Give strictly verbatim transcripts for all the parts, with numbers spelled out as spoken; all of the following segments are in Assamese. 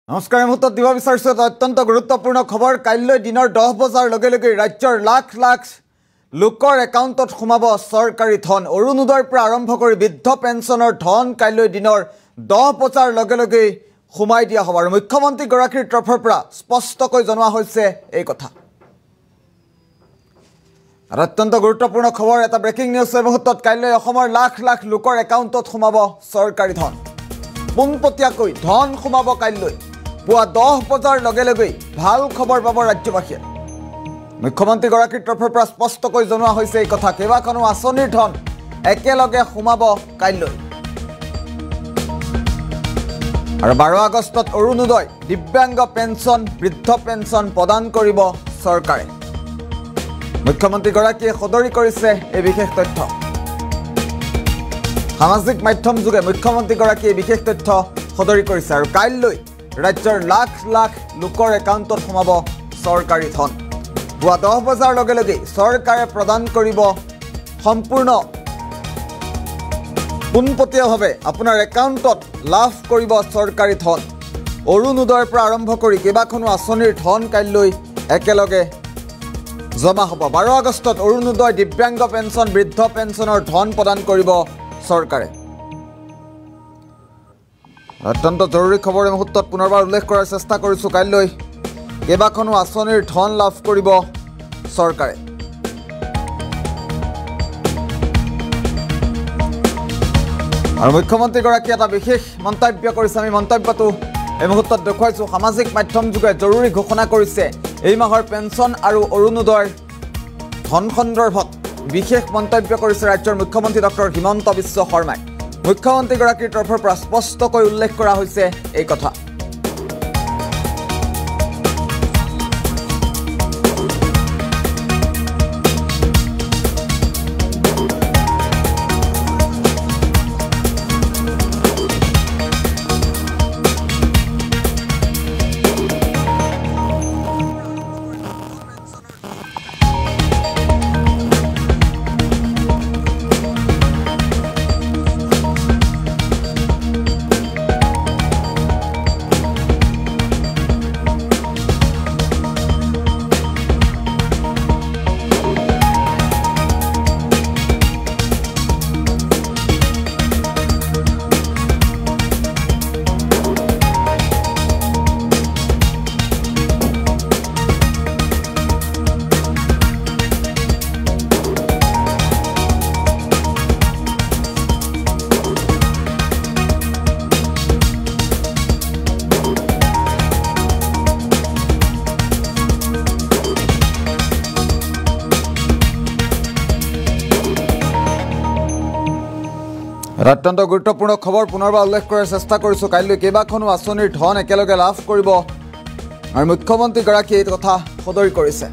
নমস্কাৰ মুহূৰ্তত দিব বিচাৰিছো এটা অত্যন্ত গুৰুত্বপূৰ্ণ খবৰ কাইলৈ দিনৰ দহ বজাৰ লগে লগে ৰাজ্যৰ লাখ লাখ লোকৰ একাউণ্টত সোমাব চৰকাৰী ধন অৰুণোদয়ৰ পৰা আৰম্ভ কৰি বৃদ্ধ পেঞ্চনৰ ধন কাইলৈ দিনৰ দহ বজাৰ লগে লগে সোমাই দিয়া হ'ব আৰু মুখ্যমন্ত্ৰী গৰাকীৰ তৰফৰ পৰা স্পষ্টকৈ জনোৱা হৈছে এই কথা আৰু অত্যন্ত গুৰুত্বপূৰ্ণ খবৰ এটা ব্ৰেকিং নিউজ এই মুহূৰ্তত কাইলৈ অসমৰ লাখ লাখ লোকৰ একাউণ্টত সোমাব চৰকাৰী ধন পোনপটীয়াকৈ ধন সোমাব কাইলৈ পুৱা দহ বজাৰ লগে লগে ভাল খবৰ পাব ৰাজ্যবাসীয়ে মুখ্যমন্ত্ৰী গৰাকীৰ তৰফৰ পৰা স্পষ্টকৈ জনোৱা হৈছে এই কথা কেইবাখনো আঁচনিৰ ধন একেলগে সোমাব কাইলৈ আৰু বাৰ আগষ্টত অৰুণোদয় দিব্যাংগ পেঞ্চন বৃদ্ধ পেঞ্চন প্ৰদান কৰিব চৰকাৰে মুখ্যমন্ত্ৰী গৰাকীয়ে সদৰি কৰিছে এই বিশেষ তথ্য সামাজিক মাধ্যম যোগে মুখ্যমন্ত্ৰী গৰাকীয়ে বিশেষ তথ্য সদৰি কৰিছে আৰু কাইলৈ ৰাজ্যৰ লাখ লাখ লোকৰ একাউণ্টত সোমাব চৰকাৰী ধন পুৱা দহ বজাৰ লগে লগে চৰকাৰে প্ৰদান কৰিব সম্পূৰ্ণ পোনপটীয়াভাৱে আপোনাৰ একাউণ্টত লাভ কৰিব চৰকাৰী ধন অৰুণোদয়ৰ পৰা আৰম্ভ কৰি কেইবাখনো আঁচনিৰ ধন কাইলৈ একেলগে জমা হ'ব বাৰ আগষ্টত অৰুণোদয় দিব্যাংগ পেঞ্চন বৃদ্ধ পেঞ্চনৰ ধন প্ৰদান কৰিব চৰকাৰে অত্যন্ত জৰুৰী খবৰ এই মুহূৰ্তত পুনৰবাৰ উল্লেখ কৰাৰ চেষ্টা কৰিছোঁ কাইলৈ কেইবাখনো আঁচনিৰ ধন লাভ কৰিব চৰকাৰে আৰু মুখ্যমন্ত্ৰীগৰাকীয়ে এটা বিশেষ মন্তব্য কৰিছে আমি মন্তব্যটো এই মুহূৰ্তত দেখুৱাইছোঁ সামাজিক মাধ্যম যোগে জৰুৰী ঘোষণা কৰিছে এই মাহৰ পেঞ্চন আৰু অৰুণোদয়ৰ ধন সন্দৰ্ভত বিশেষ মন্তব্য কৰিছে ৰাজ্যৰ মুখ্যমন্ত্ৰী ডক্টৰ হিমন্ত বিশ্ব শৰ্মাই মুখ্যমন্ত্ৰীগৰাকীৰ তৰফৰ পৰা স্পষ্টকৈ উল্লেখ কৰা হৈছে এই কথা অত্যন্ত গুৰুত্বপূৰ্ণ খবৰ পুনৰবাৰ উল্লেখ কৰাৰ চেষ্টা কৰিছোঁ কাইলৈ কেইবাখনো আঁচনিৰ ধন একেলগে লাভ কৰিব আৰু মুখ্যমন্ত্ৰীগৰাকীয়ে এই কথা সদৰি কৰিছে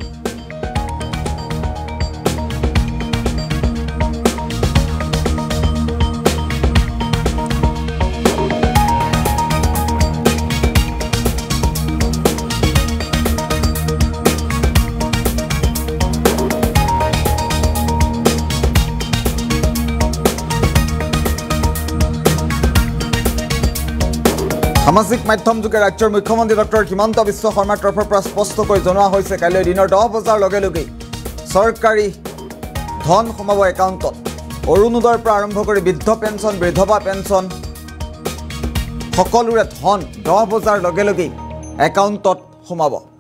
সামাজিক মাধ্যম যোগে ৰাজ্যৰ মুখ্যমন্ত্ৰী ডক্টৰ হিমন্ত বিশ্ব শৰ্মাৰ তৰফৰ পৰা স্পষ্টকৈ জনোৱা হৈছে কাইলৈ দিনৰ দহ বজাৰ লগে লগে চৰকাৰী ধন সোমাব একাউণ্টত অৰুণোদয়ৰ পৰা আৰম্ভ কৰি বৃদ্ধ পেঞ্চন বিধৱা পেঞ্চন সকলোৰে ধন দহ বজাৰ লগে লগে একাউণ্টত সোমাব